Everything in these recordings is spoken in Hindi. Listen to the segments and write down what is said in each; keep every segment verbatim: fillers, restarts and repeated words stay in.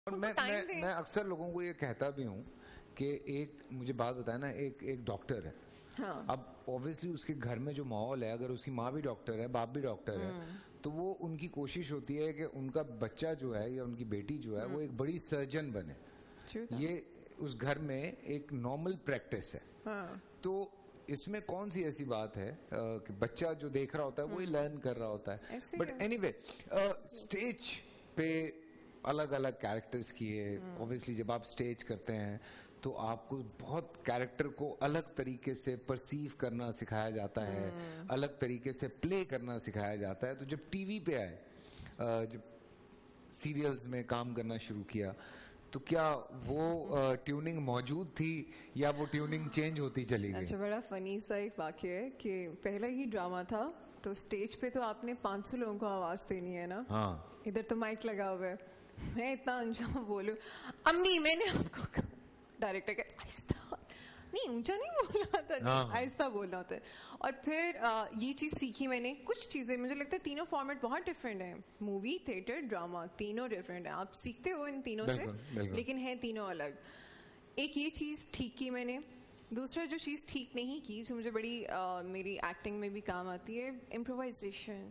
और मैं मैं मैं अक्सर लोगों को ये कहता भी हूँ कि एक मुझे बात बताया ना, एक एक डॉक्टर है। हाँ। अब ऑब्वियसली उसके घर में जो माहौल है, अगर उसकी माँ भी डॉक्टर है, बाप भी डॉक्टर है, तो वो उनकी कोशिश होती है कि उनका बच्चा जो है या उनकी बेटी जो है वो एक बड़ी सर्जन बने। ये उस घर में एक नॉर्मल प्रैक्टिस है। हाँ। तो इसमें कौन सी ऐसी बात है आ, कि बच्चा जो देख रहा होता है वही लर्न कर रहा होता है। बट एनीवे स्टेज पे अलग अलग कैरेक्टर्स किए। ऑब्वियसली जब आप स्टेज करते हैं तो आपको बहुत कैरेक्टर को अलग तरीके से परसीव करना सिखाया जाता है, अलग तरीके से प्ले करना सिखाया जाता है। तो जब टीवी पे आए, जब सीरियल्स में काम करना शुरू किया, तो क्या वो ट्यूनिंग मौजूद थी या वो ट्यूनिंग चेंज होती चली गई? अच्छा, बड़ा फनी सा एक वाक्य है कि पहला ही ड्रामा था तो स्टेज पे तो आपने पाँच सौ लोगों को आवाज देनी है ना। हाँ। इधर तो माइक लगा हुआ है, मैं इतना अनजान बोलूं, अम्मी मैंने आपको डायरेक्टर का आहिस्ता नहीं, ऊंचा नहीं बोलना था, आहिस्ता बोलना होता है। और फिर आ, ये चीज सीखी मैंने। कुछ चीजें मुझे लगता है तीनों फॉर्मेट बहुत डिफरेंट है, मूवी, थिएटर, ड्रामा, तीनों डिफरेंट है। आप सीखते हो इन तीनों से, लेकिन है तीनों अलग। एक ये चीज ठीक की मैंने। दूसरा जो चीज ठीक नहीं की, जो मुझे बड़ी आ, मेरी एक्टिंग में भी काम आती है, इम्प्रोवाइजेशन।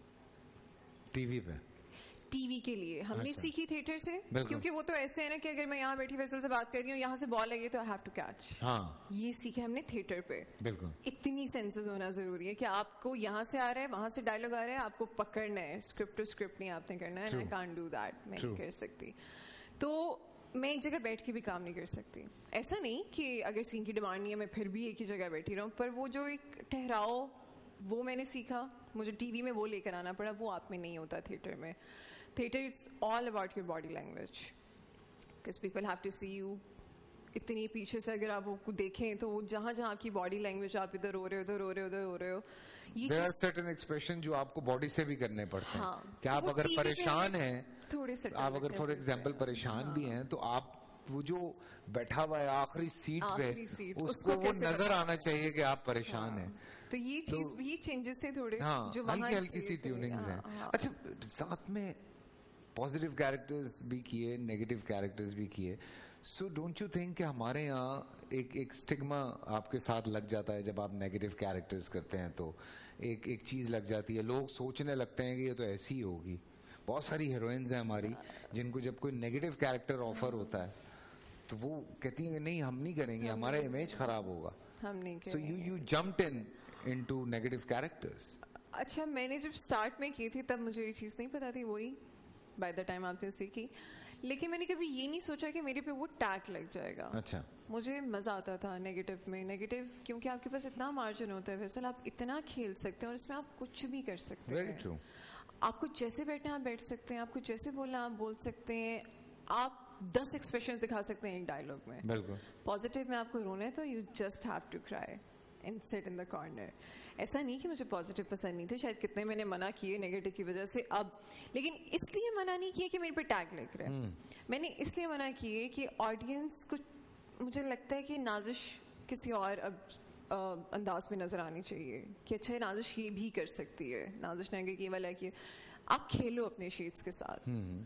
टीवी पे टीवी के लिए हमने अच्छा। सीखी थिएटर से, क्योंकि वो तो ऐसे है ना कि अगर मैं यहाँ बैठी फैसल से बात कर रही हूँ, यहाँ से बॉल लगी तो आई हैव टू कैच। हाँ। ये सीखे हमने थिएटर पे। बिल्कुल। इतनी सेंसेस होना जरूरी है कि आपको यहाँ से आ रहा है, वहां से डायलॉग आ रहा है, आपको पकड़ना है। स्क्रिप्ट टू स्क्रिप्ट नहीं आपने करना है। आई कांट डू दैट, मैं नहीं कर सकती। तो मैं एक जगह बैठ के भी काम नहीं कर सकती। ऐसा नहीं कि अगर सीन की डिमांड नहीं है मैं फिर भी एक ही जगह बैठी रहूं, पर वो जो एक ठहराव, वो मैंने सीखा। मुझे टीवी में वो लेकर आना पड़ा, वो आप में नहीं होता थिएटर में। Theater, it's all about your body language, because people have to see you. इतनी पीछे से अगर आप वो देखें तो वो जहाँ जहाँ की बॉडी लैंग्वेज, आप इधर हो रहे हो, उधर हो रहे हो, उधर हो रहे हो, ये There are certain expression जो आपको बॉडी से भी करने पड़ते हैं। हाँ, क्या आप अगर परेशान हैं, थोड़े से आप अगर फॉर एग्जाम्पल परेशान हाँ, भी हैं, तो आप वो जो बैठा हुआ है आखिरी सीट पे, सीट, उसको वो नजर आना चाहिए कि आप परेशान हैं। तो ये चीज भी चेंजेस थे थोड़े, हाँ, जो हल्की हल्की सी ट्यूनिंग्स हैं। अच्छा, साथ में पॉजिटिव कैरेक्टर्स भी किए, नेगेटिव कैरेक्टर्स भी किए। सो डोंट यू थिंक कि हमारे यहाँ एक एक स्टिग्मा आपके साथ लग जाता है जब आप नेगेटिव कैरेक्टर्स करते हैं, तो एक एक चीज लग जाती है, लोग सोचने लगते हैं कि ये तो ऐसी ही होगी। बहुत सारी हीरोइंस हैं हमारी जिनको जब कोई नेगेटिव कैरेक्टर ऑफर होता है तो वो कहती है नहीं, हम नहीं करेंगे, हमारा इमेज खराब होगा, हम नहीं करेंगे। So you you jumped in into negative characters. अच्छा, मैंने जब स्टार्ट में की थी तब मुझे ये चीज नहीं पता थी, वही बाय द टाइम आपने सीखी, लेकिन मैंने कभी ये नहीं सोचा कि मेरे पे वो टैग लग जाएगा। अच्छा। मुझे मजा आता था नेगेटिव में। नेगेटिव क्योंकि आपके पास इतना मार्जिन होता है, वैसे आप इतना खेल सकते हैं और इसमें आप कुछ भी कर सकते हैं। Very true. आपको जैसे बैठना आप बैठ सकते हैं, आपको जैसे बोलना आप बोल सकते हैं, आप दस एक्सप्रेशंस दिखा सकते हैं एक डायलॉग में। बिल्कुल। पॉजिटिव में आपको रोना है तो you just have to cry and sit in the corner. ऐसा नहीं कि मुझे पॉजिटिव पसंद नहीं थे, शायद कितने मैंने मना किए नेगेटिव की वजह से अब, लेकिन इसलिए मना नहीं किया कि मेरे पे टैग लग रहा है। मैंने इसलिए मना किए कि ऑडियंस को, मुझे लगता है कि नाजिश किसी और अब आ, अंदाज में नजर आनी चाहिए कि अच्छा नाजिश ये भी कर सकती है। नाजिश ने ये वाला कि आप खेलो अपने शेड्स के साथ।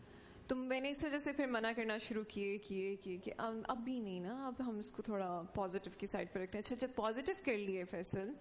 तो मैंने इस वजह से फिर मना करना शुरू किए किए किए कि अब अब भी नहीं ना, अब हम इसको थोड़ा पॉजिटिव की साइड पर रखते हैं। अच्छा, जब पॉजिटिव कर लिए फैसल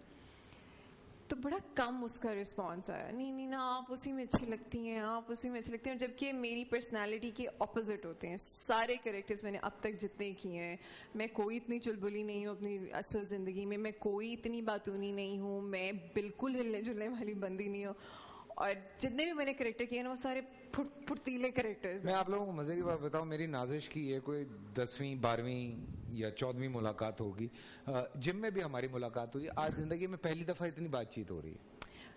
तो बड़ा कम उसका रिस्पांस आया। नहीं नहीं ना, आप उसी में अच्छी लगती हैं, आप उसी में अच्छी लगती हैं, जबकि मेरी पर्सनालिटी के ऑपोजिट होते हैं सारे कैरेक्टर्स मैंने अब तक जितने किए हैं। मैं कोई इतनी चुलबुली नहीं हूँ अपनी असल जिंदगी में, मैं कोई इतनी बातूनी नहीं हूँ, मैं बिल्कुल हिलने जुलने वाली बंदी नहीं हूँ, और जितने भी मैंने कैरेक्टर किए ना वो सारे फुट, फुर्तीले कैरेक्टर्स। मैं आप लोगों को मजे की बात बताऊं, मेरी नाजिश की ये कोई दसवीं बारहवीं या चौदहवीं मुलाकात होगी। जिम में भी हमारी मुलाकात हुई, आज जिंदगी में पहली दफा इतनी बातचीत हो रही है।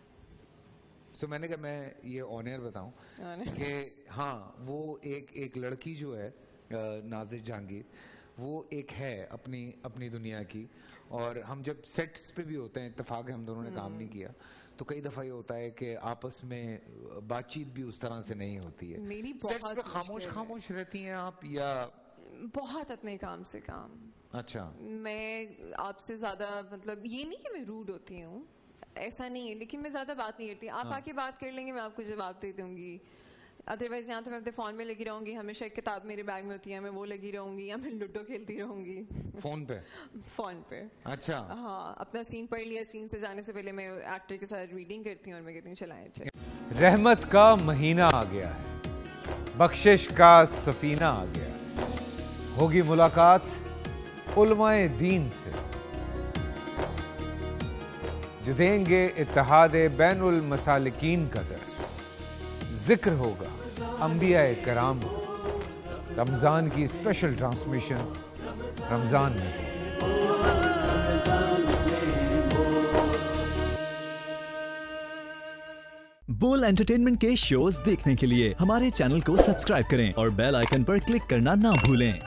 सो so, मैंने कहा मैं ये ऑन एयर बताऊं कि हाँ, वो एक एक लड़की जो है नाजिश जहांगीर, वो एक है अपनी अपनी दुनिया की। और हम जब सेट्स पे भी होते हैं, इत्तेफाक है हम दोनों ने काम नहीं किया, तो कई दफा ये होता है कि आपस में बातचीत भी उस तरह से नहीं होती है। मेरी सेट्स पे खामोश खामोश रहती हैं आप, या बहुत अपने काम से काम? अच्छा। मैं आपसे ज्यादा, मतलब ये नहीं कि मैं रूड होती हूँ, ऐसा नहीं है, लेकिन मैं ज्यादा बात नहीं करती। आप हाँ। आके बात कर लेंगे, मैं आपको जवाब दे दूंगी। अदरवाइज यहाँ तो मैं अपने फोन में लगी रहूंगी, हमेशा एक किताब मेरे बैग में होती है, मैं वो लगी रहूंगी, या मैं लूडो खेलती रहूंगी फोन पे। फोन पे अच्छा हाँ, अपना सीन पढ़ लिया, सीन से जाने से पहले मैं एक्टर के साथ रीडिंग करती हूँ और मैं कहती हूँ चलाएं चल। रहमत का महीना आ गया है, बख्शिश का सफीना आ गया, होगी मुलाकात उलमाए दीन से जो देंगे इत्तेहादे बैनुल मसालिकीन का दर्स। जिक्र होगा अंबियाए कराम, रमजान की स्पेशल ट्रांसमिशन रमजान में। बोल एंटरटेनमेंट के शोज देखने के लिए हमारे चैनल को सब्सक्राइब करें और बेल आइकन पर क्लिक करना ना भूलें।